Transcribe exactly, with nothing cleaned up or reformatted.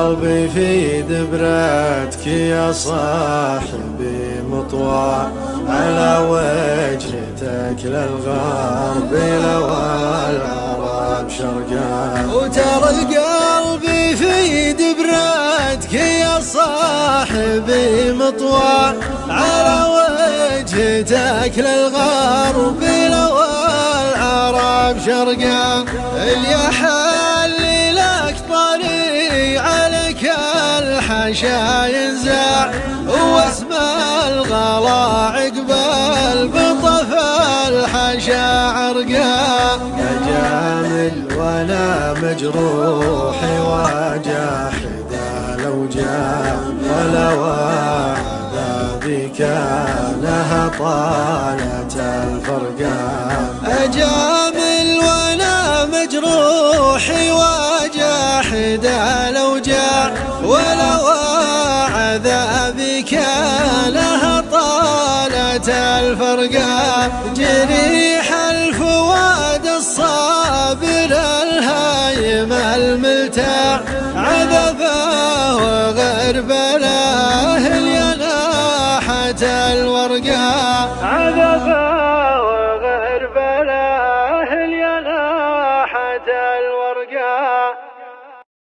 قلبي في دبرتك يا صاحبي مطوى على وجهتك للغرب والعرب شرقا. وترى قلبي في دبرتك يا صاحبي مطوى على وجهتك للغرب والعرب شرقا. اليحل لك طريق عليك الحشا ينزع واسم الغلا عقبال بطف الحشا عرقا. يا جامل وانا مجروحي وجاحد لو جاء ولو وعد بك لها طالت الفرقان. أجامل وانا مجروحي وجاحد لو جاء ولو وعد بك لها طالت الفرقان. جريح الفؤاد الصابر الهايم الملتاع عذبه وغربه